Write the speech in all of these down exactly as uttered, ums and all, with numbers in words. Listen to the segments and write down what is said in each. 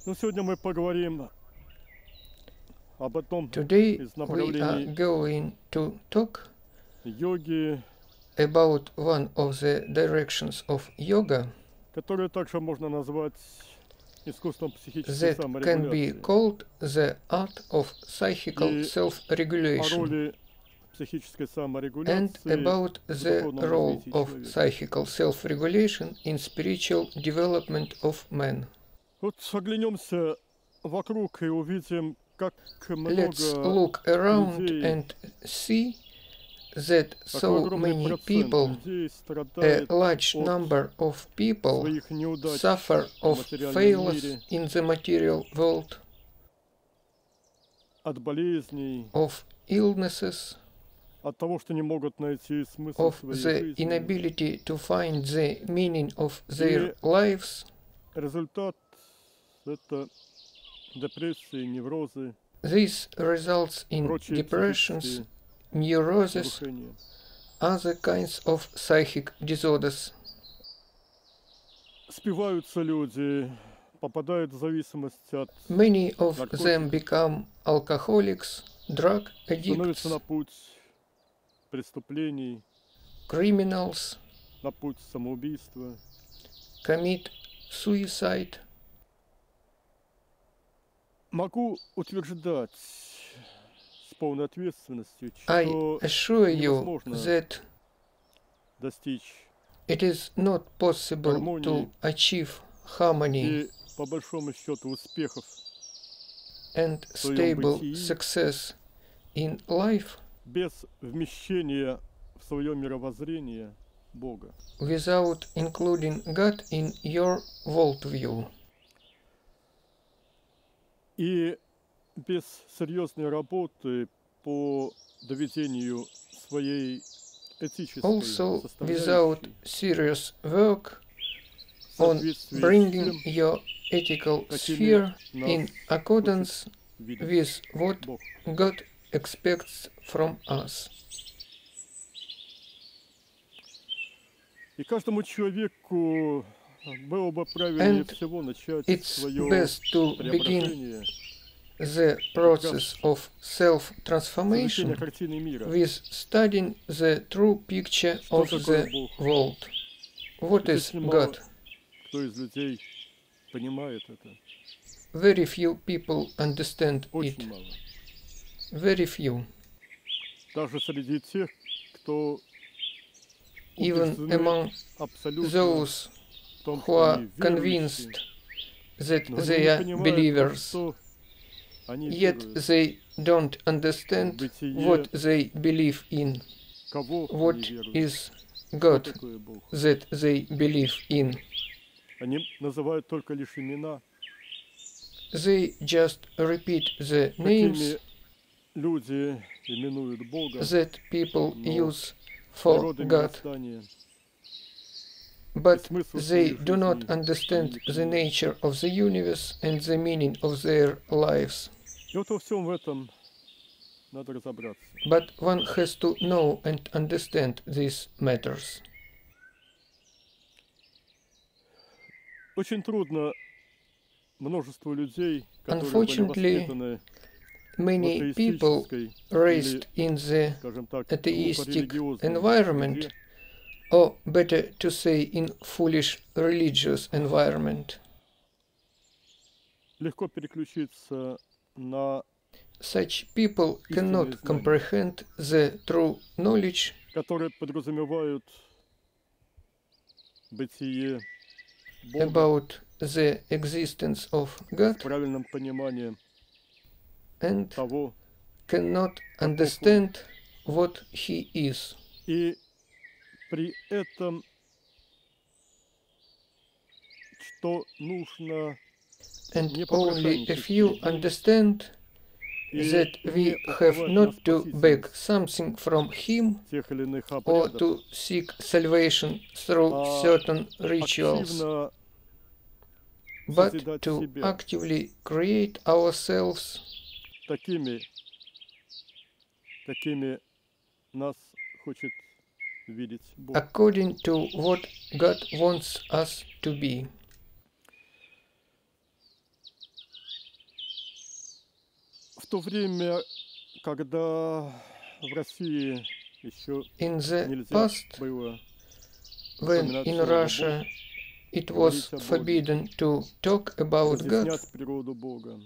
Ну, сегодня мы поговорим об одном Today из we are направлений going to talk йоги, about one of the directions of yoga которое также можно назвать искусством психической that can be саморегуляции. called the art of psychical И о self-regulation, роли психической and саморегуляции about в the духовном role развитии of человека. psychical self-regulation in spiritual development of man. Вот оглянемся вокруг и увидим, как Let's много look around людей, and see that какой so огромный many процент people, людей a страдает large от number of people, своих неудач suffer в of материальном failures мире, in the material world, от болезней, of illnesses, от того, что не могут найти смысл of своей the жизни. inability to find the meaning of their lives. Результат – это депрессии, неврозы, This results in прочие depressions, психические neurosis, нарушения. other kinds of psychic disorders. Спиваются люди, попадают в зависимость от Many of наркотиков, them become alcoholics, drug становятся addicts, на путь преступлений, criminals, на путь самоубийства. commit suicide. Могу утверждать с полной ответственностью, I что assure you невозможно that достичь it is not possible to гармонии achieve harmony и, по большому счету, успехов and в своем stable бытии success in life без вмещения в свое мировоззрение Бога. without including God in your worldview. И без серьезной работы по доведению своей этической Also, without составляющей serious work в on соответствии с bringing тем, your ethical какими sphere нас in accordance хочет видеть with what Бог. God expects from us. И каждому человеку было бы правильнее And всего начать it's свое best to begin преображение the process of с изучения self-transformation картины мира. with studying the true picture Что of такое the Бог? world. What Ведь is очень мало God? кто из людей понимает это. Very few people understand it. Очень мало. Very few. Даже среди тех, кто Even убеждены among абсолютно those в том, who что are они convinced верующие, that но они they не are понимают, во believers, что они yet веруют, they don't в understand бытие, what they believe in, кого они what веруют, is кто God такой Бог. that they believe in. Они называют только лишь имена, They just repeat the names какими люди именуют Бога, that people но use for природа God, мироздания и but смысл they своей do not жизни understand они не the понимают. nature of the universe and the meaning of their lives. И вот во всем в этом надо разобраться. But one has to know and understand these matters. Очень трудно множеству людей, которые были Unfortunately, воспитаны в many people атеистической raised или, in the скажем так, atheistic глупорелигиозной environment, среде, or better to say in foolish religious environment. легко переключиться на Such people истинные cannot знания, comprehend the true knowledge которые подразумевают бытие Бога about the existence of с God правильным пониманием and того, cannot каков Он. understand what He is. И при этом, что нужно And не only a попрошайничать few перед Ним understand и that не we have уповать на not to beg спасительность something from Him тех или иных or обрядов, to seek salvation through а certain rituals, активно but созидать to себя actively create ourselves такими, какими нас хочет видеть Бог. according to what God wants us to be. то время, когда в России еще In the нельзя past, было when упоминать in слово Бог, Russia it was говорить о Боге, forbidden to talk about God, разъяснять природу Бога.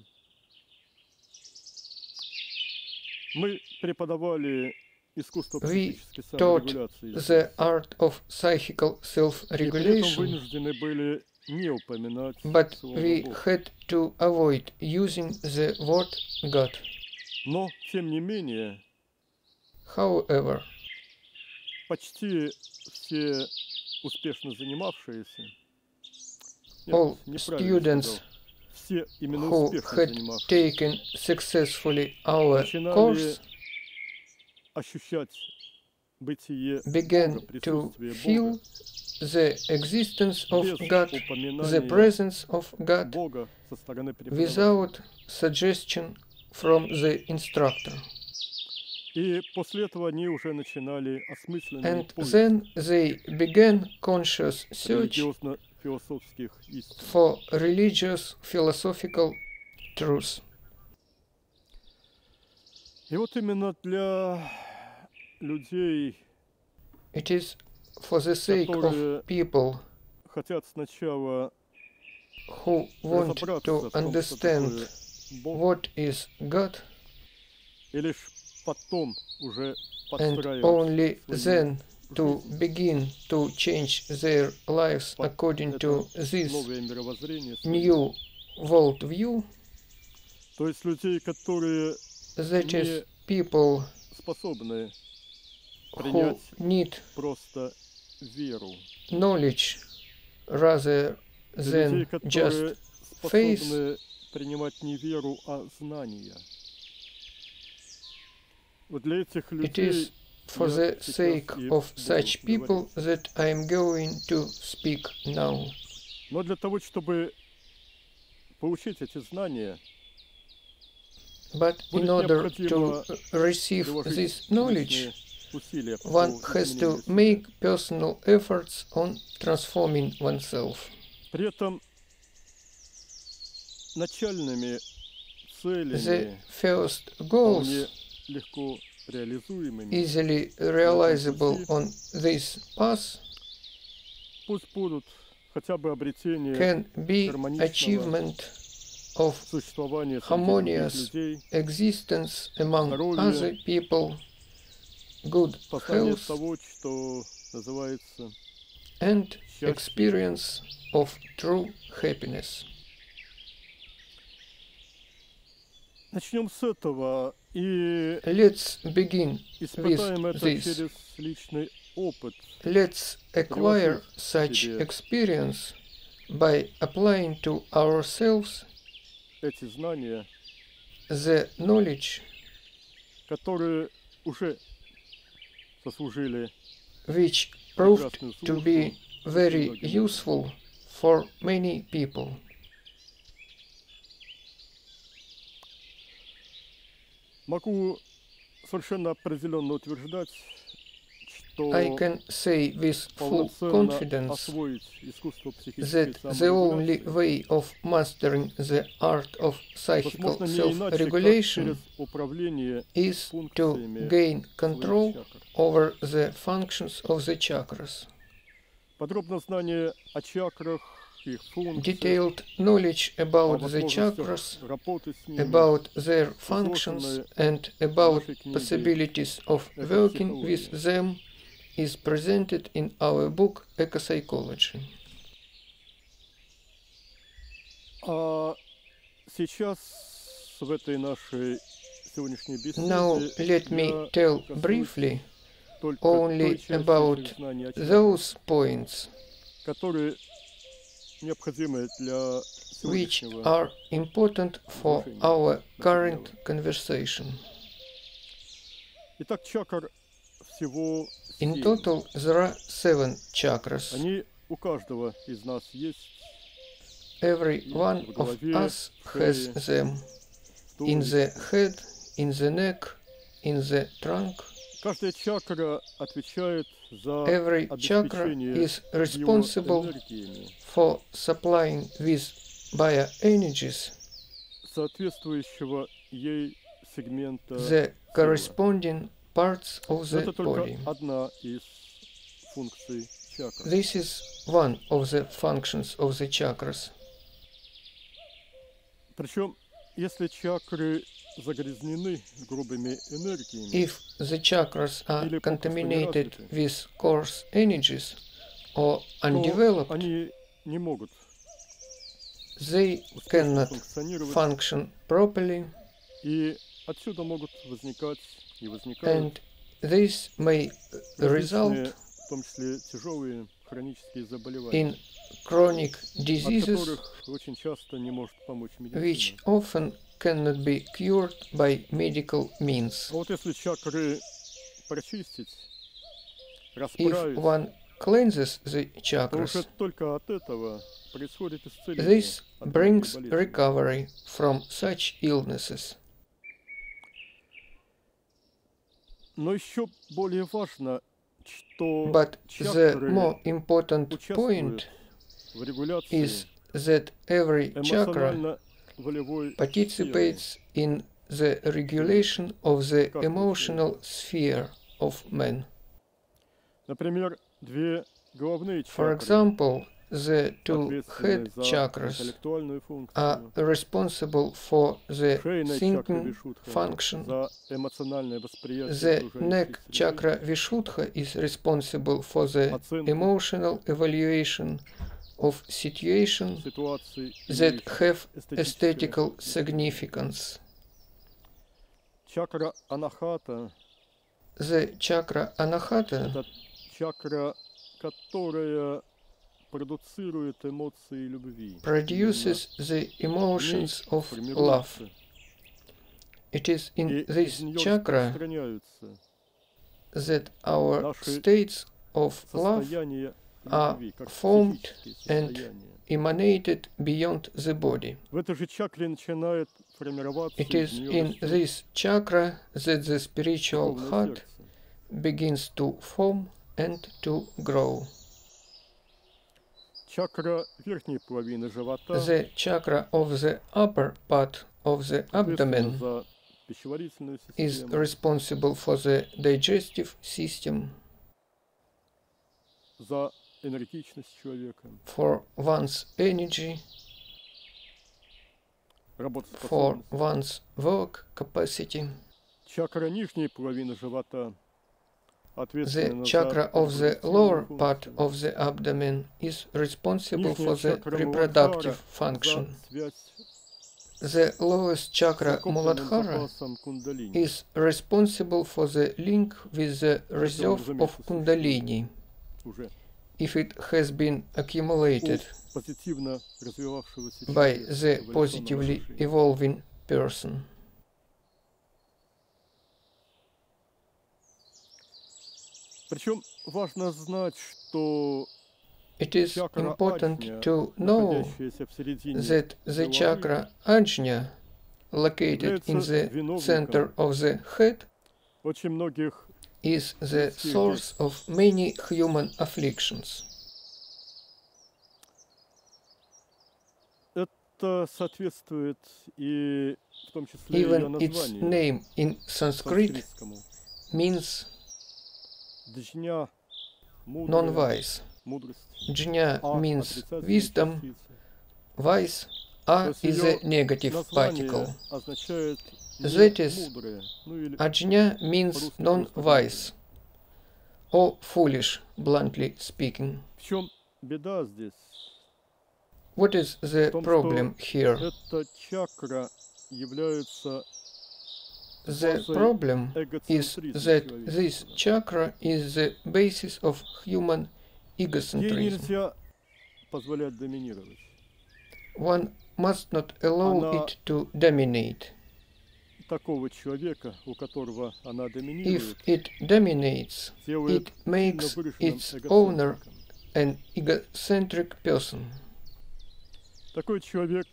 Мы преподавали искусство we психической taught саморегуляции здесь, the art of psychical и при этом self-regulation, вынуждены были не упоминать but слово we Бог. had to avoid using the word God. Но, тем не менее, However, почти все успешно занимавшиеся, нет, all неправильно students сказал, все именно who успешно had занимавшиеся, taken successfully our начинали course ощущать бытие Бога, began to присутствие feel Бога, the existence of без God, the упоминания presence of God, Бога со стороны преподавателя. without suggestion from the instructor. И после этого они уже начинали осмысленный And поиск then they began conscious search религиозно-философских истин. for religious philosophical truth. И вот именно для людей, It is for the sake которые of people хотят сначала who want разобраться to в том, что understand такое Бог, what is God, и лишь потом уже and подстраивать only свою then to жизнь begin to change their lives под according to это this новое мировоззрение свое. new worldview, То есть людей, которые that is не people способны who принять need просто веру, knowledge rather для людей, than just которые faith. способны принимать не веру, а знания. Вот для этих It людей is for я the сейчас sake и of буду such people говорить. that I am going to speak now. Но для того, чтобы получить эти знания, But in будет order необходимо to receive приложить this knowledge, личные усилия по one has to изменению себя. make personal efforts on transforming oneself. При этом начальными The целями, first вполне goals, легко реализуемыми, easily realizable on this path, пусть будут хотя бы обретение can be гармоничного achievement of существования среди других harmonious людей, existence among здоровье, other people, good познание health, того, что называется and счастье. experience of true happiness. Начнем с этого и Let's begin испытаем with это this. через личный опыт. Let's acquire Приложить such себе experience by applying to ourselves эти знания, the knowledge которые уже заслужили which proved прекрасную to службу be very очень многим. useful for many people. Могу совершенно определенно утверждать, что I can say with full полноценно confidence освоить искусство психической that the only саморегуляции way of mastering the art of psychical возможно не иначе, как self-regulation через управление is to функциями gain своих control чакр. over the functions of the chakras. Подробное знание о чакрах, их функциях, Detailed knowledge о about the возможностях chakras, работы с ними, about their functions, изложенное and в about нашей книге possibilities of «Экопсихология». working with them is presented in our book Ecopsychology. А сейчас в этой нашей сегодняшней Now беседе let me я tell коснусь briefly только only той части about этих знаний о чакрах, those points которые необходимы для which сегодняшнего are important for изложения our current материала. conversation. Итак, чакр всего In семь. total, there are seven chakras. Они у каждого из нас есть Every one в of голове, us в has шее, them в in туловище. the head, in the neck, in the trunk. Каждая чакра отвечает за Every chakra обеспечение is responsible биоэнергиями, for supplying with bioenergies соответствующего ей сегмента the тела. corresponding parts of Но the это только body. одна из функций чакр. This is one of the functions of the chakras. Причем, если чакры загрязнены грубыми энергиями, If the chakras are Или попросту contaminated неразвиты. with coarse energies or то undeveloped, они не могут they успешно cannot функционировать, function properly, и отсюда могут возникать и возникают and this may result различные, в том числе тяжелые хронические заболевания, in chronic от diseases которых очень часто не может помочь медицина. which often cannot be cured by medical means. А вот если чакры прочистить, If расправить, one cleanses the то chakras, уже только от этого происходит исцеление this от многих brings болезней. recovery from such illnesses. Но еще более важно, что But the чакры more important point участвуют в регуляции is that every chakra эмоционально-волевой сферы. participates in the regulation of the emotional sphere of man. Например, две головные For чакры, example, the two ответственные head за chakras интеллектуальную are функцию, responsible for the шейная чакра thinking Вишудха function. за эмоциональное восприятие The окружающей neck среды, chakra Vishuddha is responsible for the оценку emotional evaluation of situations ситуаций, that имеющих have эстетическое aesthetical significance. Чакра Анахата The chakra Anahata – это чакра, которая продуцирует эмоции любви. produces the emotions of love. Формируется, It is и in из this нее chakra распространяются that our наши states of love состояния are любви, как formed психические and состояния. emanated beyond the body. В этой же чакре начинает формироваться It из is нее in растет this chakra that the spiritual духовное heart сердце. begins to form and to grow. Чакра верхней половины живота The chakra of the upper part of the ответственна abdomen за пищеварительную is систему, responsible for the digestive system, за энергичность человека, for one's energy, for работоспособность. one's work capacity. Чакра нижней половины живота The ответственна chakra за of the lower репродуктивную part функцию. of the abdomen is responsible Нижняя for the чакра reproductive Муладхара function. за связь The lowest с chakra накопленным Muladhara запасом кундалини. is responsible for the link with the reserve of Kundalini, Уже if it has been accumulated у позитивно развивавшегося by человека, the эволюционного positively движения. evolving person. Причем важно знать, что It is чакра important Аджня, to know находящаяся в середине that the головы, chakra Ajna, located in является the виновником center of the head, очень многих is the людских source of many human afflictions. Это соответствует и в том числе ее Even its названию name in Sanskrit санскритскому. means Джня, мудрая, non-wise. мудрость. Jna А means отрицательная wisdom, частица. wise, То A есть is ее a negative название particle. означает не That is, мудрое, ну или Ajna means по-русски non-wise, or foolish, bluntly speaking. в чем беда здесь? What is the В том, problem here? Эта чакра является The базой problem is эгоцентризма that this человеческого. chakra is the basis of human Ей egocentrism. нельзя позволять доминировать. One must not allow Она it to dominate. Такого человека, у которого она If доминирует, it dominates, делает it сильно makes выраженным its owner эгоцентриком. an egocentric person. Такой человек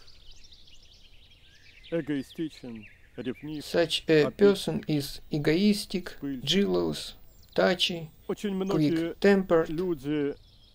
эгоистичен, ревнив. Such a обид, person is egoistic, вспыльчив. jealous, touchy, Очень многие quick-tempered. люди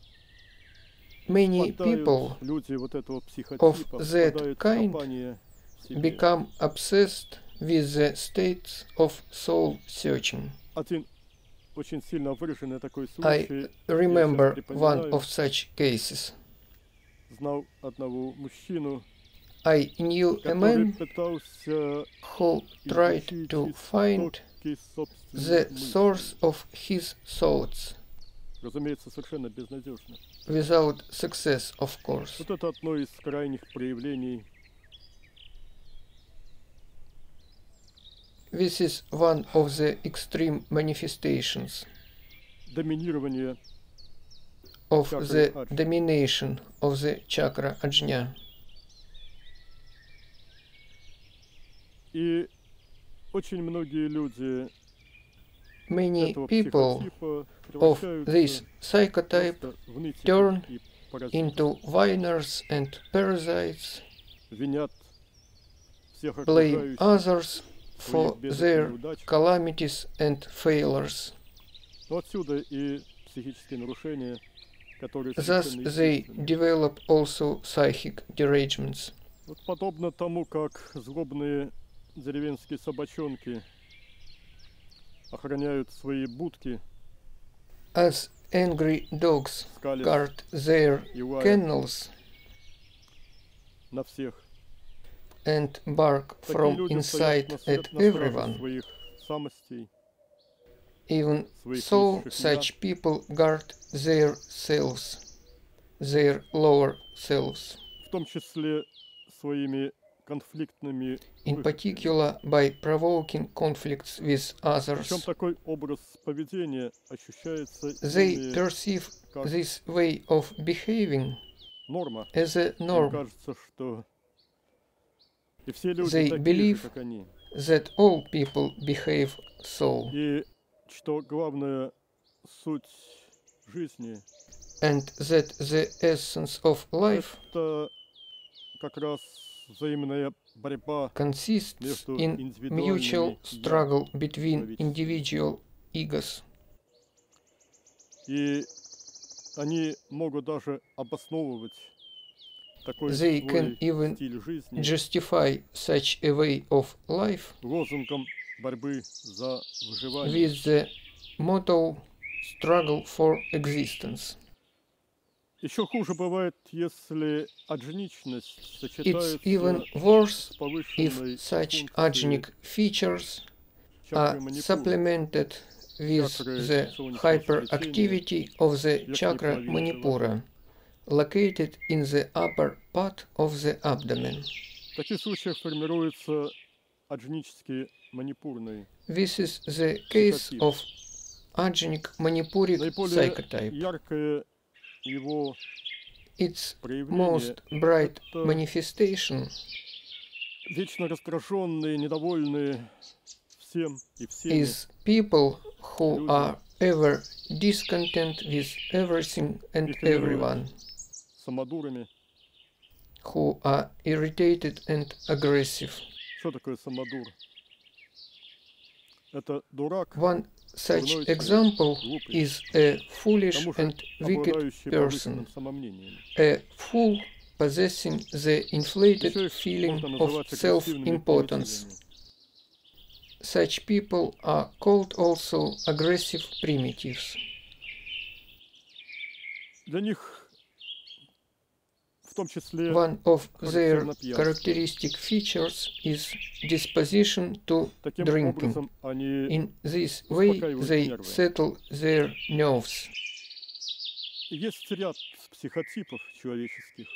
Many впадают, people люди вот этого of психотипа that впадают в kind копание в себе. become obsessed with the states of soul searching. Один очень сильно выраженный такой I случай. remember Я сейчас one припоминаю. of such cases. Знал одного мужчину, I knew a который man пытался who tried изучить to find истоки the собственных мыслей. source of his thoughts, Разумеется, совершенно безнадежно. without success, of course. Вот это одно из крайних проявлений This is one of the extreme manifestations доминирования of Chakra the Ajna. domination of the chakra Ajna. И очень многие люди Many этого people психотипа of превращаются this psychotype просто в нытиков turn и паразитов. into whiners and parasites, Винят всех blame окружающих others в for своих бедах и their неудачах. calamities and failures. Но отсюда и психические нарушения, которые Thus совершенно they естественны. develop also psychic derangements. Вот подобно тому, как злобные деревенские собачонки охраняют свои будки, As angry dogs скалясь guard their и лая kennels на всех. and bark Такие from люди стоят inside на, at свя- на страже everyone, своих самостей, even своих so высших such people guard their selves, their lower selves, «я», в том числе своими конфликтными in выходками. particular by provoking conflicts with Причем others. такой образ поведения ощущается They ими perceive как this way of behaving норма. as a Им norm, кажется, что и все люди They такие believe же, как они. that all people behave so, И что главная суть жизни and that the essence of life это как раз взаимная борьба consists между in mutual индивидуальными struggle between человеческими. individual egos. И они могут даже обосновывать такой They свой can even стиль жизни justify such a way of life лозунгом борьбы за выживание. with the motto struggle for existence. Еще хуже бывает, если аджничность It's сочетается even worse с повышенной if such функцией agonic features чакры are манипура, supplemented with the hyperactivity of the chakra Manipura, located in the upper part of the abdomen. В таких случаях формируется аджнический манипурный. This is the case of agonic Manipuric Наиболее psychotype. яркое его Its проявление most bright это manifestation вечно раздраженные, недовольные всем и всеми, is people who Люди. are ever discontent with everything and Их именуют everyone, самодурами. who are irritated and aggressive. Что такое самодур? Это дурак, One such дурной человек, example глупый, is a foolish к тому же and wicked обладающий person, повышенным самомнением. a fool possessing the inflated Еще их feeling можно of называть агрессивными self-importance. примитивами. Such people are called also aggressive primitives. Для них, в том числе, One of their характерно пьянство. characteristic features is disposition to Таким drinking. образом, они In this way, успокаивают they нервы. settle their nerves. есть ряд психотипов человеческих.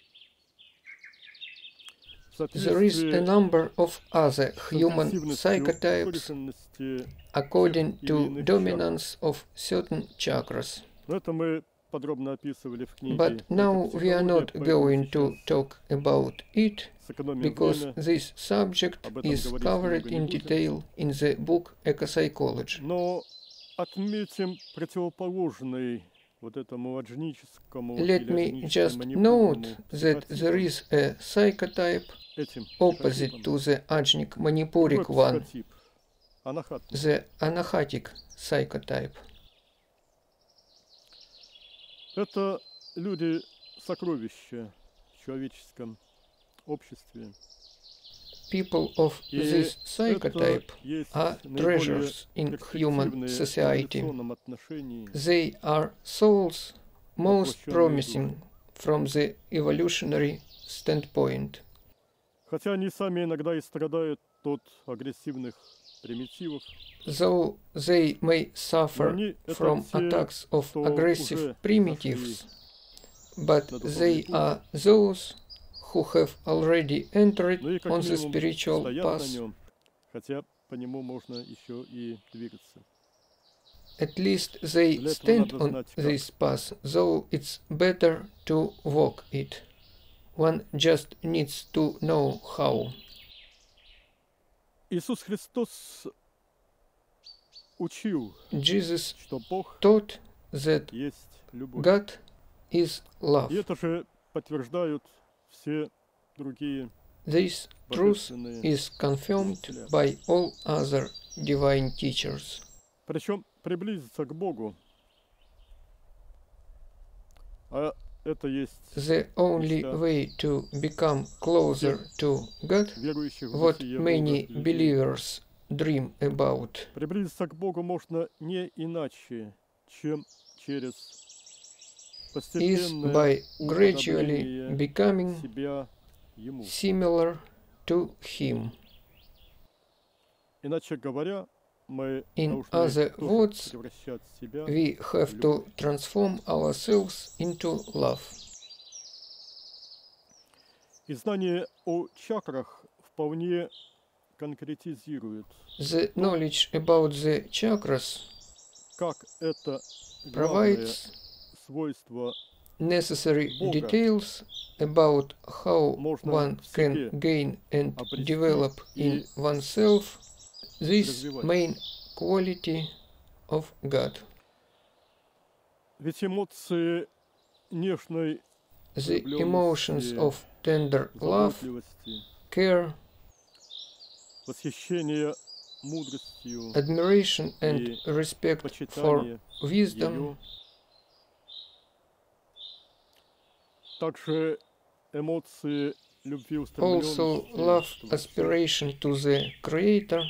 В There is a соответствии number of other с human интенсивностью psychotypes выраженности, according или to иных dominance of certain chakras. но это мы подробно описывали в книге But now we are not going to talk about it «Сэкономим because время», this subject Об этом is говорить covered много не in будем. detail in the book Ecopsychology. но отметим противоположный вот этому аджническому Let или me аджнически just манипурному note that there психотипу, is a psychotype этим opposite психотипам. to the agonic Другой manipuric one, психотип, анахатный. the anahatic psychotype. Это люди сокровища в человеческом обществе. people of this psychotype are treasures in human society. They are souls most promising from the evolutionary standpoint. Хотя они сами иногда и страдают от агрессивных примитивов, though they may suffer from attacks of aggressive primitives, but they are those who have already entered on the spiritual path. At least they stand on this path, though it's better to walk it. One just needs to know how. Иисус Христос учил, Jesus что Бог taught that есть любовь. God is love. И это же подтверждают все другие This truth is confirmed by all other divine teachers. Причем приблизиться к Богу, а это есть the only way to become closer to God, what many believers dream about. Приблизиться к Богу можно не иначе, чем через is by gradually becoming similar to Him. Иначе говоря, мы In other words, we have to transform ourselves into love. И знание о чакрах вполне конкретизирует. The knowledge about the chakras как это provides свойство necessary details about how one can gain and develop in oneself this main quality of God. Ведь эмоции нежной The emotions of tender love, care, восхищение мудростью, admiration and respect for wisdom, также эмоции любви also love, aspiration to the Creator.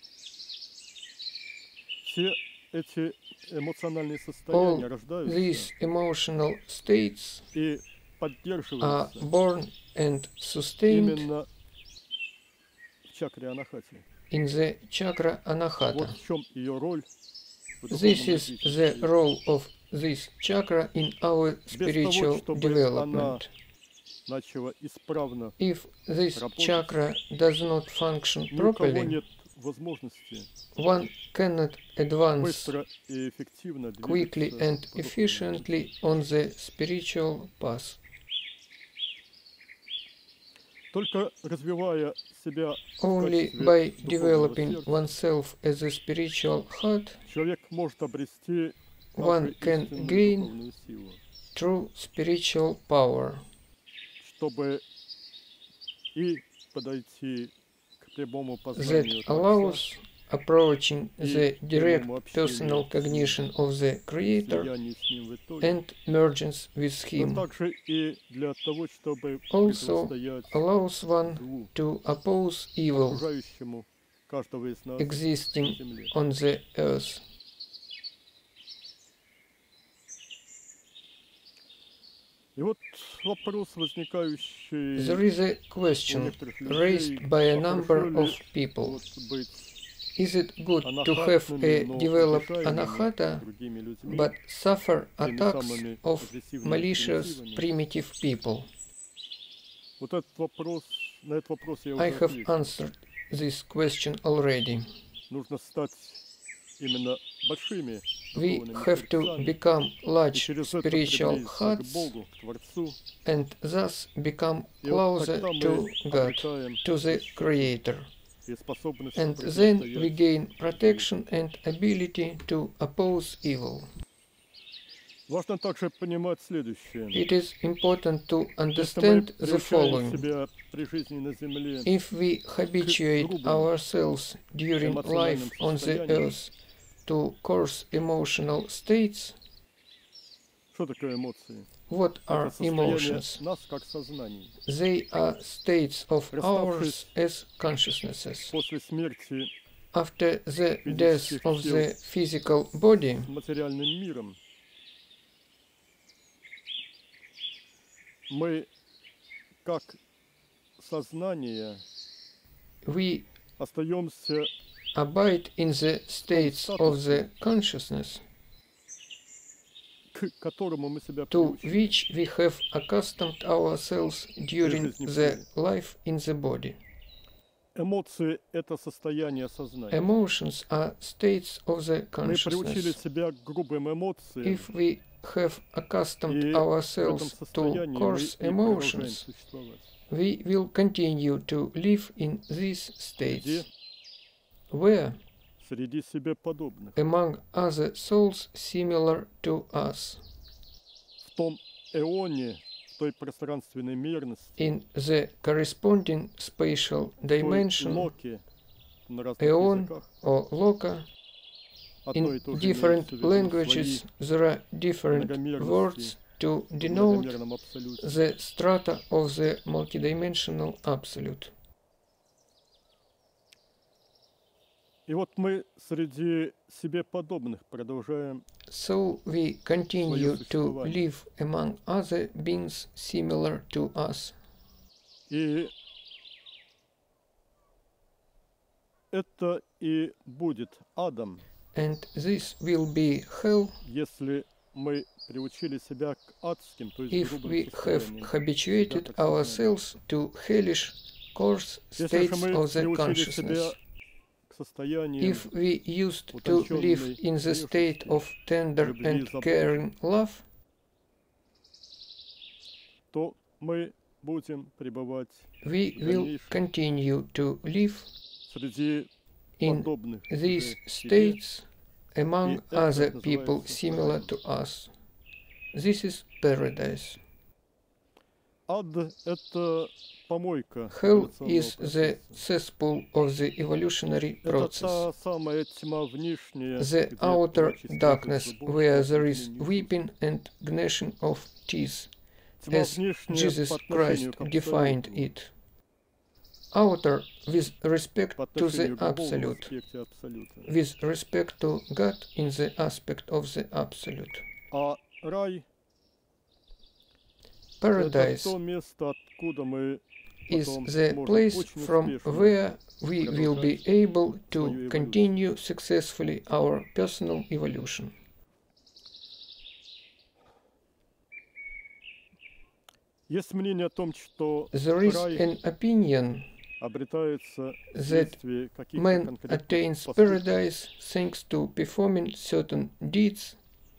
Все эти эмоциональные состояния All рождаются these emotional states и are поддерживаются born and sustained именно в чакре Анахати. in the chakra Вот Anahata. в чем ее роль в This духовном is развитии. the role of this chakra in our Без spiritual того, чтобы она development. начала исправно, If this работать, chakra does not function ни у кого properly, нет возможности one cannot advance быстро и эффективно quickly двигаться and по духовному efficiently on the spiritual path. Только развивая себя в Only качестве by духовного developing сердца, oneself as a spiritual heart, человек может обрести one также can истинную gain духовную силу, true spiritual power, чтобы и подойти к прямому that познанию allows Творца, approaching и the direct прямому общению personal с Ним, cognition of the Creator слиянию с Ним в итоге, and mergence with но Him, также и для того, чтобы also противостоять allows one злу, to oppose evil окружающему каждого из нас на existing земле. on the earth. И вот вопрос, возникающий There is a у question некоторых людей, raised by a а number хорошо of ли people. вот быть Is it good to have a анахатными, но developed обижаемыми anahata, другими людьми, but suffer теми attacks самыми of агрессивными malicious примитивами? primitive people? Вот этот вопрос, на этот вопрос я I уже have ответил. answered this question already. Нужно стать именно большими We духовными have to сердцами, become и large через это spiritual приблизиться к hearts Богу, к Творцу, and thus become и вот closer тогда мы to God, обретаем to the защиту Creator. и способность And then we противостоять. gain protection and ability to oppose evil. Важно также понимать следующее. It is important to Если мы understand the приучаем following. себя при жизни на земле If we habituate ourselves during life on the earth to coarse emotional states, что такое эмоции? what are emotions? Нас как сознаний. They are states of ours as consciousnesses. После смерти After the death of the physical body, материальным миром, мы как сознание we остаемся abide in the states of the consciousness к которому мы себя to приучили. which we have accustomed ourselves during the life in the body. Эмоции — это состояние сознания. Emotions are states of the Мы приучили consciousness. себя к грубым эмоциям, If we have accustomed и в этом ourselves to состоянии мы coarse и продолжаем emotions, существовать. we will continue to live in these states, Где? where, Среди себе подобных. among other souls similar to us, В том эоне, в той пространственной мерности, in the corresponding spatial в той dimension, локе, на разных эон языках, or loka, одно и in то же different имеется в виду languages there are different words to в denote многомерном абсолюте. the strata of the multidimensional absolute. И вот мы среди себе подобных продолжаем So we continue to существование. live among other beings similar to us. И это и будет адом, And this will be hell если мы приучили себя к адским, то есть if грубым we have состояниям. habituated себя как сознание. ourselves to hellish coarse Если же states мы of the приучили себя consciousness. к состояниям If we used to live in the state of tender and caring love, то мы будем пребывать we will continue to live среди in подобных these же себе. states among other people similar to us. This is paradise. Ад — это помойка Hell эволюционного is the процесса. cesspool of the evolutionary Это process, та самая тьма внешняя, the где outer плач и darkness злоба, where there is обвинение weeping and gnashing of teeth, Тьма as внешняя Jesus по отношению Christ к defined абсолюту, it. Outer with respect по to отношению the к Богу в absolute, аспекте абсолюта. with respect to God in the aspect of the absolute. А рай — это Paradise то место, откуда мы is потом the сможем place очень from успешно where we will be able свою to эволюцию. continue successfully our personal evolution. Есть мнение о том, что There is рай an opinion обретается that вследствие каких-то man конкретных attains поступков paradise thanks to performing certain deeds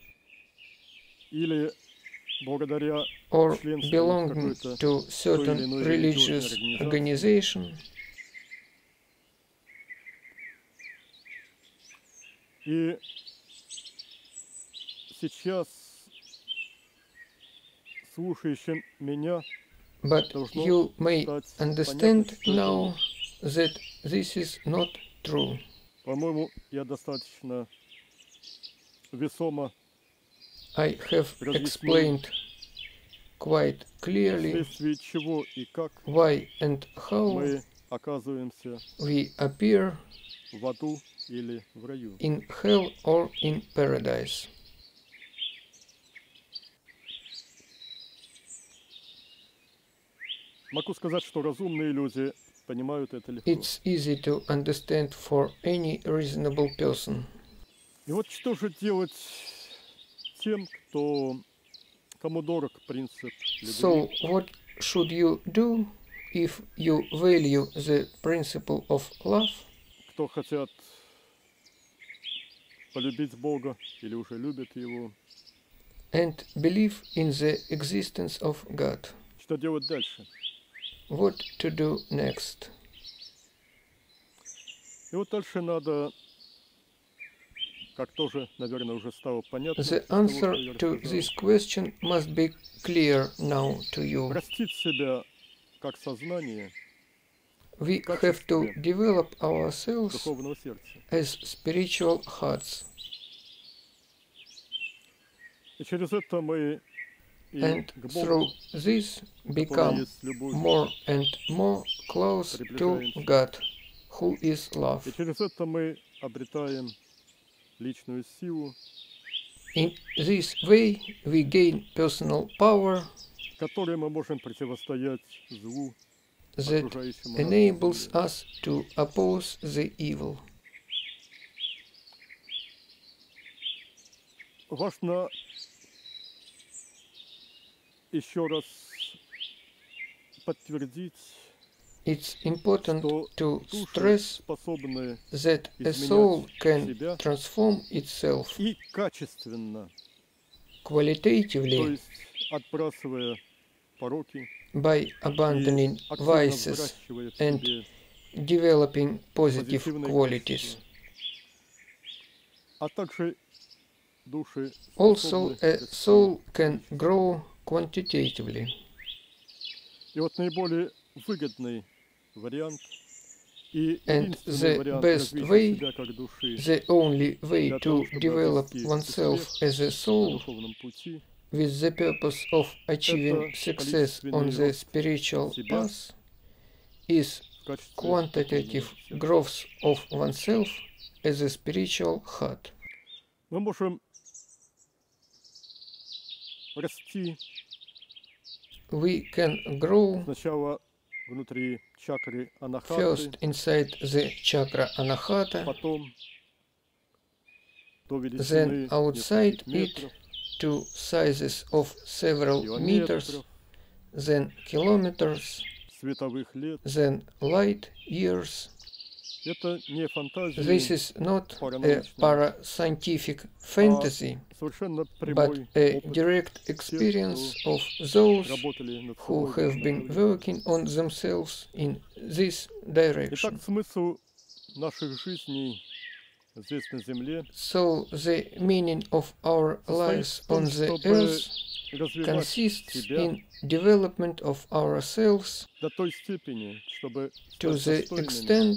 или благодаря or членству в belonging какой-то to certain или иной religious религиозной organization. И сейчас слушающим меня But должно you may стать understand понятно, что now that this is not true. По-моему, я достаточно весомо I have explained quite clearly вследствие чего и как why and how мы оказываемся we appear в аду или в раю. in hell or in paradise. Могу сказать, что разумные люди понимают это легко. It's easy to understand for any reasonable person. И вот что же делать тем, кто, кому дорог принцип So любви, what should you do if you value the principle of love, кто хотят полюбить Бога или уже любят Его? and believe in the existence of God? Что делать дальше? What to do next? И вот дальше надо, как тоже, наверное, уже стало понятно, The из того, answer что я to рассказал, this question must be clear now to you. простить себя как сознание We have to develop ourselves духовного сердца. as spiritual hearts, И через это мы and through this become more and more close to God, who is love. И через это мы обретаем личную силу, In this way we gain personal power которой мы можем противостоять злу, that окружающему enables нас. us to oppose the evil. Важно еще раз подтвердить, It's important что to души stress способны that a изменять soul can себя transform itself и качественно, то qualitatively есть отбрасывая пороки by и abandoning активно vices взращивая в and себе developing positive позитивные qualities. качества. А также души Also, способны a расти. soul can grow quantitatively. И вот наиболее выгодный вариант и And единственный the вариант best развития way, себя как души the only way для to того, чтобы develop обрести oneself успех as a на soul духовном пути, with the purpose of achieving это success on количественный the рост spiritual себя path is в качестве quantitative духовного человека. growth of oneself as a spiritual heart. Мы можем расти We can grow сначала внутри чакры анахаты, first inside the chakra anahata, потом до then величины outside нескольких it метров, to sizes of several meters, километров, then kilometers, световых лет. then light years. Это не фантазия, This is not a паранаучная, parascientific fantasy, а совершенно but прямой a опыт direct тех, experience кто of those работали над who собой в have этом been направлении. working on themselves in this Итак, direction. смысл наших жизней здесь на Земле So the meaning of our состоит lives в том, on the чтобы earth развивать consists себя in development of ourselves до той степени, чтобы to стать the достойными extent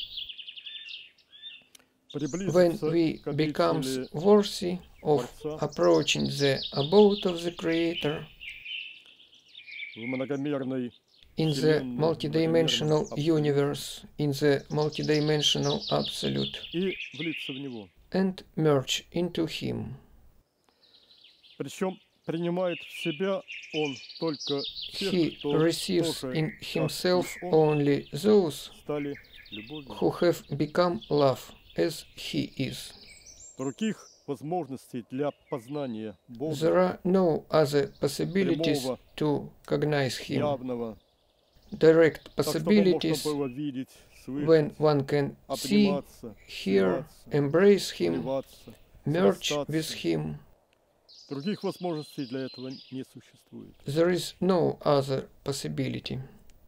when приблизиться we к become обители worthy of Творца approaching the abode of the Creator в многомерной in the вселенной, multidimensional многомерном абсолюте universe, in the multidimensional absolute, и влиться в него. and merge into Him. Причем принимает в себя он только тех, He кто receives тоже, in как himself и он, only those стали любовью. who have become love as He is. Других возможностей для познания Бога, There are no other possibilities прямого, to cognize Him, явного, direct так чтобы можно possibilities было видеть, when слышать, one can see, обниматься, hear, целоваться, embrace Him, сливаться, merge with срастаться. Him. Других возможностей для этого не существует. There is no other possibility.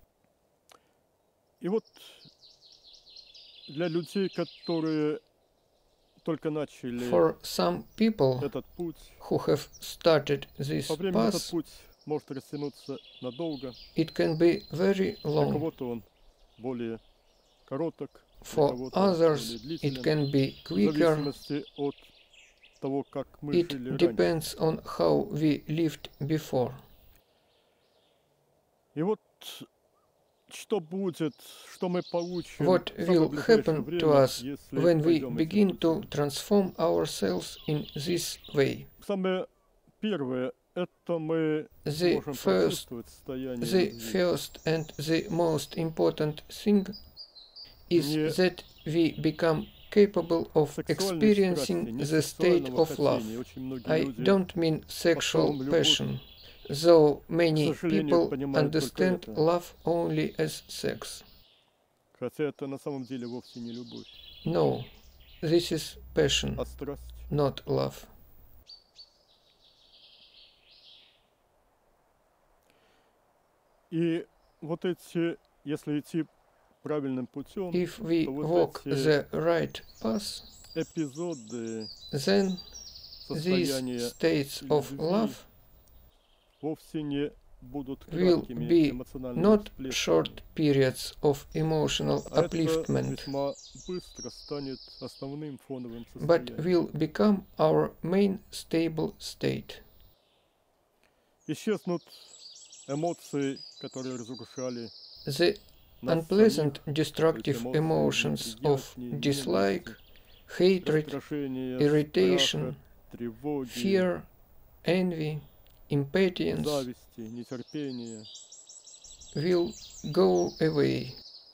И вот для людей, которые только начали For some people этот путь, who have started this со временем этот path, путь может растянуться надолго. it can be very Для long. кого-то он более короток, для For кого-то он others, более it длителен, can be в quicker. зависимости от того, как мы It жили раньше. depends on how we lived before. И вот что будет, что мы получим What в самое will ближайшее happen to время, us если when we пойдем этим begin to путем? transform ourselves in this way? Самое первое, это мы The можем first, прочувствовать состояние the любви. first and the most important thing is Не that we become capable of сексуальной страсти, experiencing не the state сексуального of love. хотения. Очень многие I люди, don't mean sexual по-своему, любовь, passion, though к many сожалению, people понимают только understand это. love only as sex. Хотя это на самом деле вовсе не любовь, No, this is passion, а страсть. not love. И вот эти, если идти правильным путем, If we то вот walk эти the right path, эпизоды then these состояния states of любви love вовсе не будут will краткими be эмоциональными not всплесками. short periods of emotional А это upliftment, весьма быстро станет основным фоновым but состоянием. will become our main stable state. исчезнут эмоции, которые разрушали The unpleasant, destructive emotions of dislike, hatred, irritation, fear, envy, impatience will go away.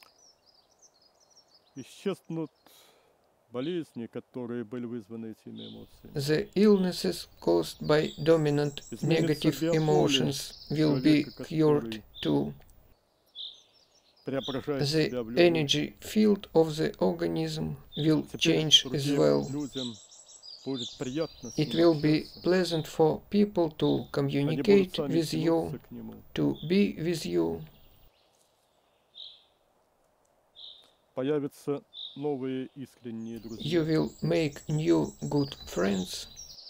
Исчезнут болезни, которые были вызваны этими эмоциями. The illnesses caused by dominant negative emotions will be cured too. The energy field of the organism will change as well. It will be pleasant for people to communicate with you, to be with you. Появятся новые искренние друзья. You will make new good friends.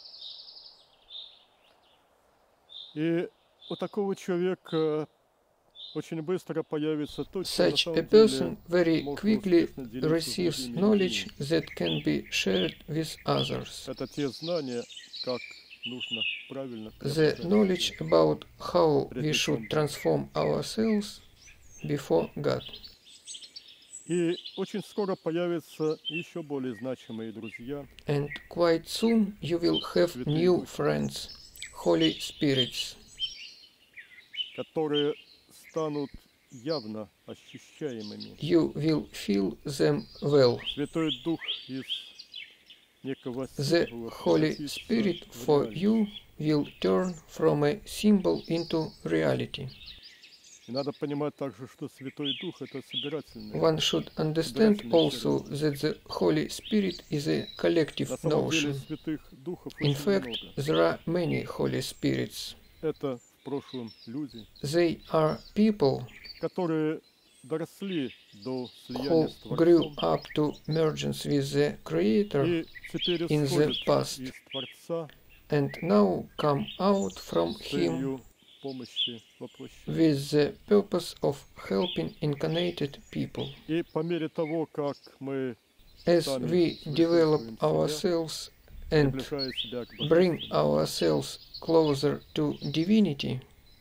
И у такого человека очень быстро появится то, что Such a person very quickly receives knowledge that can be shared with others. Это те знания, как нужно правильно The knowledge about how we should transform ourselves before God. И очень скоро появятся еще более значимые друзья. And quite soon you will have new friends, holy spirits, которые станут явно ощущаемыми. You will feel them well. Святой Дух из некого The символа Holy Spirit for you will turn from a symbol into reality. И надо понимать также, что Святой Дух — это собирательный. One should understand also that the Holy Spirit is a collective На самом деле notion. святых духов In очень fact, много. there are many Holy Spirits. Это в прошлом люди, They are people которые доросли до who слияния с grew Творцом up to mergence with the Creator и теперь in the исходят past. из Творца and now come out from с Him целью помощи воплощения. with the purpose of helping incarnated people. И по мере того, как мы As сами we develop совершенствуем себя, ourselves and приближая себя к bring Божественному, ourselves closer to divinity,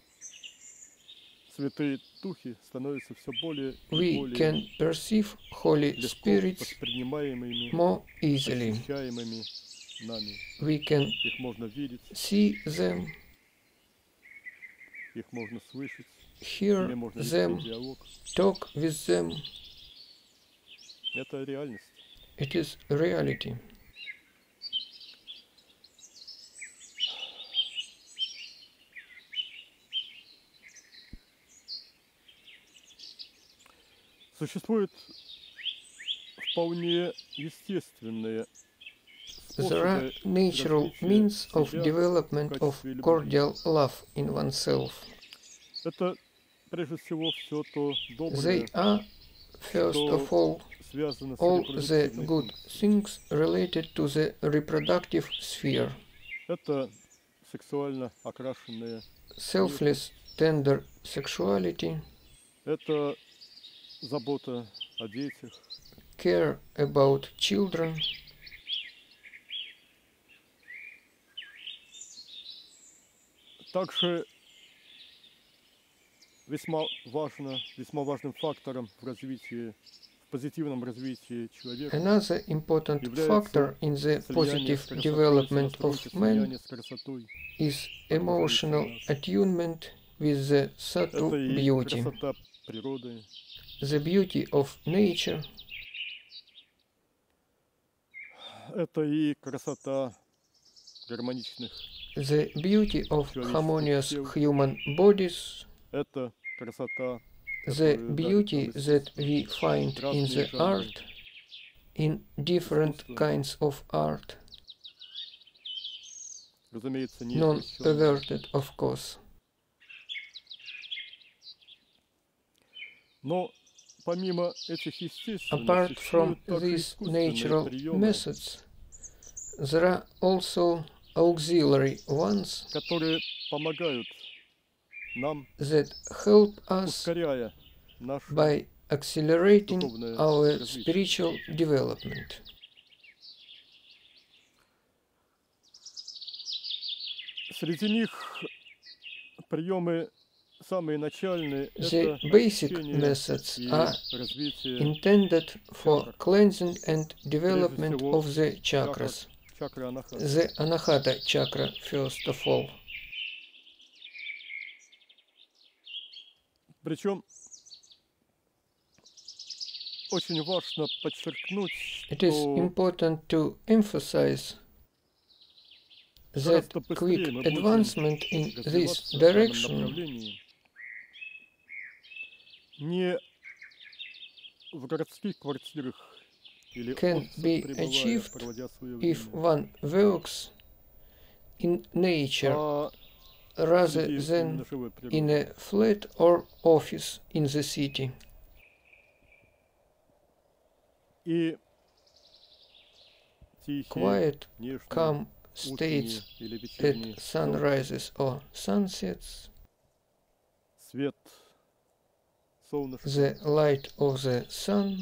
святые духи становятся все более и we более can perceive Holy легко Spirits воспринимаемыми, more easily. ощущаемыми нами. We can Их можно видеть, see them, их можно слышать, с hear ними можно вести them, диалог. talk with them. Это реальность. It is reality. Существуют вполне естественные There are способы natural развития means of себя development в of качестве любви. cordial love in oneself. Это прежде всего все то They доброе, are, first of all, связано с all the репродуктивной good функцией. things related to the reproductive sphere. Это сексуально окрашенные, Selfless, tender sexuality, это забота о детях, care about children, также весьма важно, весьма важным фактором в развитии, в позитивном развитии человека Another important является factor in the слияние positive с красотой, development of сонастройка, man слияние с красотой. is emotional attunement with the subtle Это и beauty, красота природы, the beauty of nature, это и красота гармоничных, the beauty of harmonious human bodies, это красота, the которую beauty дарит that we find in the art, in different kinds of art, разумеется, не non-perverted, of course. Но помимо этих естественных, Apart from существуют также these искусственные natural приемы, methods, there are also auxiliary ones которые помогают нам, that help us ускоряя нашу by accelerating духовное our развитие. spiritual development. Среди них приемы самые начальные — The это basic очищение methods и are развитие intended for чакр. cleansing and Прежде development всего, of the чакра, chakras. чакра анахата. The Anahata chakra, first of all. Причем очень важно подчеркнуть, It is что important to emphasize that гораздо быстрее quick мы будем advancement in this развиваться в данном direction направлении не в городских квартирах или can отдых be пребывая, achieved проводя свое if время, one works in nature а rather среди than именно живой in природы. a flat or office in the city. И тихие, Quiet, нежные, calm утренние states или вечерние at зонтики, sunrises or sunsets, свет солнышка, the light of the sun,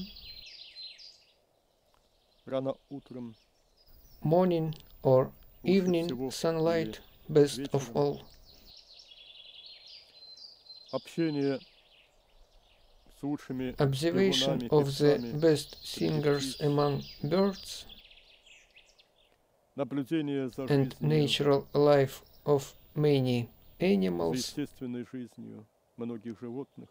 рано утром, morning or лучше evening всего sunlight, или best of вечером, all. общение с лучшими Observation певунами, of the певцами, best singers among birds наблюдение за and жизнью, natural life of many за animals, естественной жизнью многих животных,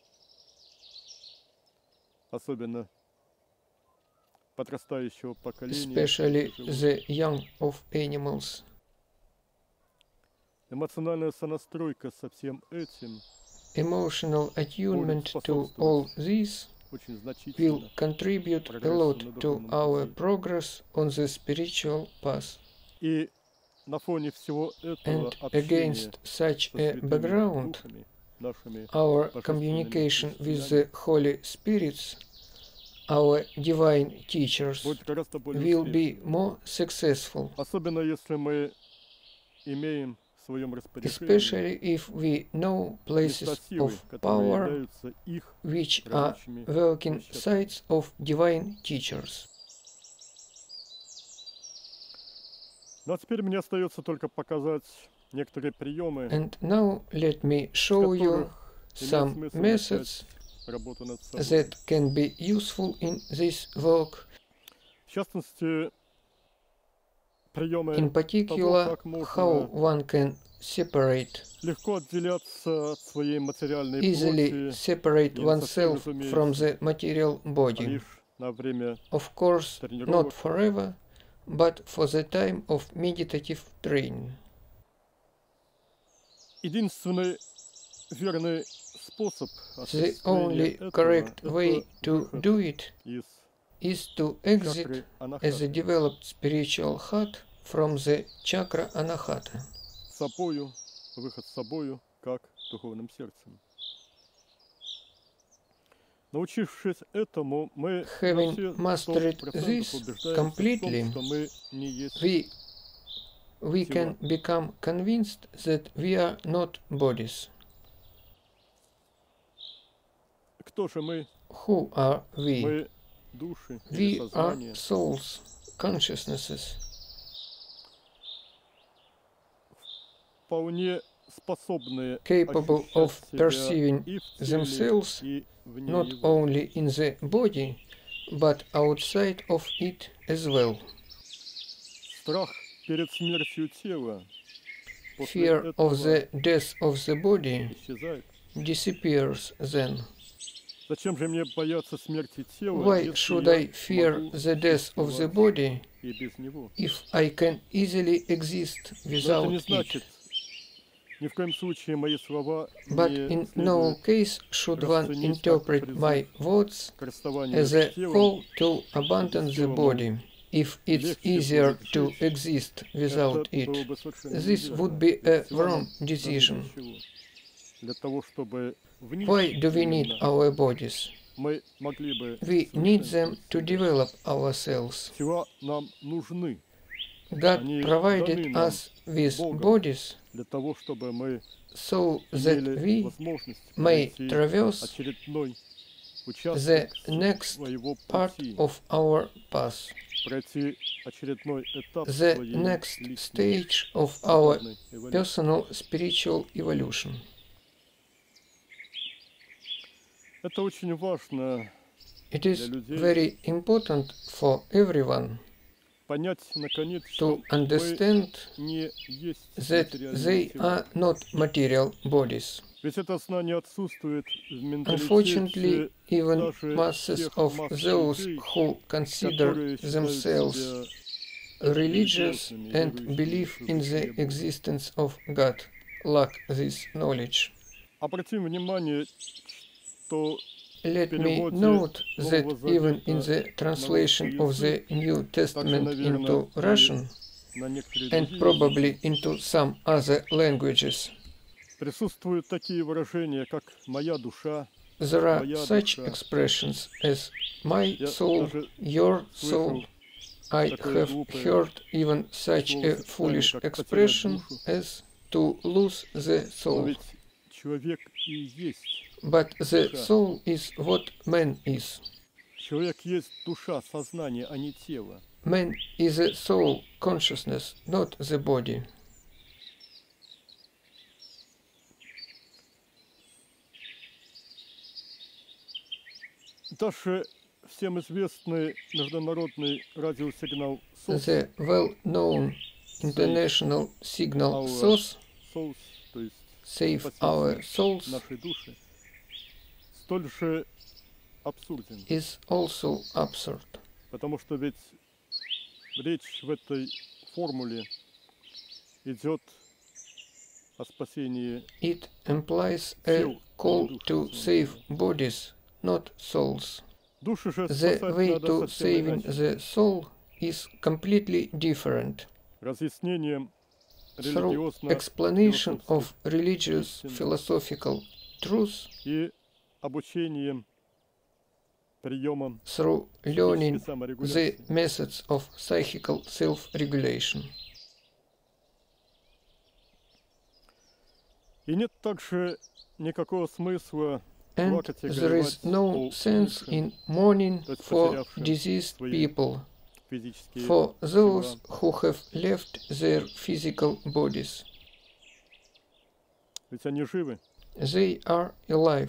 особенно подрастающего поколения, especially животных. the young of animals. Эмоциональная сонастройка со всем этим Emotional attunement будет to all способствовать this очень will значительно contribute a прогрессу lot на to духовном our пути. progress on the spiritual path. И на фоне всего этого And общения against such со a святыми background, духами, нашими our божественными communication with учителями the Holy Spirits, our divine teachers, будет гораздо более will успешным. be more successful, Особенно если мы имеем в своем распоряжении especially if we know places места силы, of которые power являются их which are рабочими working площадками. sites of divine teachers. Ну а теперь мне остается только показать некоторые приемы, And now let me с show you которых имеет some смысл methods начать работу над собой. that can be useful in this work, В частности, приемы in того, particular как можно how one can separate, легко отделяться от своей материальной easily плоти, separate не на совсем, oneself from разумеется, the material а body. лишь на время Of course, not тренировок. forever, but for the time of meditative training. Единственный верный способ The осуществления only этого — correct это way to выход do it из is to exit чакры as a анахаты developed spiritual heart from the chakra anahata, собою, выход с собою, как духовным сердцем. Научившись этому, мы на Having все mastered сто процентов this убеждаемся в completely, том, что мы не есть we we тела. can become convinced that we are not bodies. Кто же мы? Who are we? Мы души или We are сознание, souls, consciousnesses, вполне способные capable of ощущать себя perceiving и в теле, themselves и вне not его. only in the body, but outside of it as well. Страх перед смертью тела после Fear of этого the death of the body исчезает. disappears then. Зачем же мне бояться смерти тела, Why если should я I fear могу the death of the существовать body и без него? if I can easily exist Но это without не it? значит, ни в коем случае мои слова But не in no следует case should one расценить как interpret my призыв words к расставанию as a с телом. call to abandon the body if it's easier to exist without Это было it. бы совершенно This неверно. would be a Всего нам wrong надо для decision. чего? Для того, чтобы в них Why do we need именно our bodies? мы могли бы We need them совершенствовать to себя. develop ourselves. Тела нам нужны God Они provided даны нам us with Богом bodies для того, чтобы мы so that имели we возможность may пройти traverse очередной the участок next своего part пути, of our path, пройти очередной этап the своей next личной stage of our духовной эволюции. personal spiritual evolution. Это очень важно It для is людей very important for everyone понять, наконец, to что мы understand не есть that материальные they тела. are not material bodies. Ведь это знание отсутствует в Unfortunately, менталитете even даже masses тех of масс those людей, who consider которые считают themselves себя religious религиозными, and верующими, believe что in существует the Бог. existence of God lack this knowledge. Обратим внимание, что в Let me переводе note that Нового even in Завета the на translation русский of the язык, New также, Testament наверное, into и Russian на некоторые and другие probably языки, into some other languages, присутствуют такие выражения, как «моя душа», there are «твоя such душа». expressions as my Я soul, даже your слышал soul. I такое have глупое heard even such a словосочетание, foolish как «потерять expression душу». as to lose the Но soul. ведь человек и есть But the душа. soul is what man is. Человек есть душа, сознание, а не тело. Man is a soul, consciousness, not the body. Даже всем известный международный радиосигнал СОС, The well-known international signal Our S O S, СОС, то есть Save спасите Our Souls, нашей души, столь же абсурден. is also absurd. Потому что ведь речь в этой формуле идет о спасении It implies a call to save bodies, not souls. души же. The Спасать way надо to совсем saving иначе. the soul is completely different. Разъяснением Through explanation of религиозно-философских religious истин philosophical truths, и обучением приемам through психической learning the саморегуляции. methods of psychical self-regulation. И нет также никакого смысла And плакать и there is горевать no о sense умершем, in mourning то есть for потерявшем deceased свои people, физические for those тела. who have left their physical bodies. Ведь они живы. They are alive.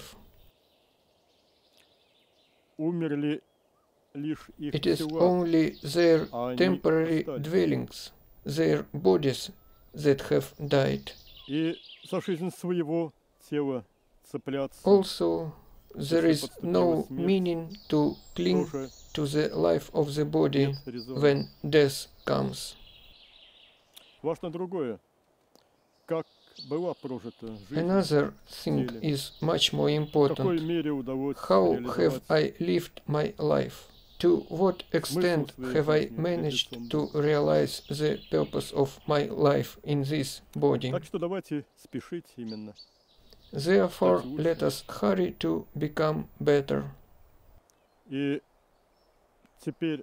Умерли лишь их It is тела, only their а они temporary остались. dwellings, their bodies, that have died. И за жизнь своего тела цепляться Also, there is no подступила смерть, meaning to cling тоже to the life of the body нет резона. when death comes. Важно другое. Как была прожита жизнь, Another thing теле. is much more в какой important. мере удалось How have реализовать I lived my life? To what extent своей have I жизни managed перед to realize the purpose of my life in this body? Так что давайте спешить именно. Therefore, лучше. let us hurry to become better. И теперь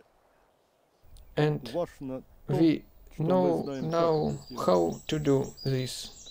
And важно то, we что мы know знаем, как now это сделать. how to do this.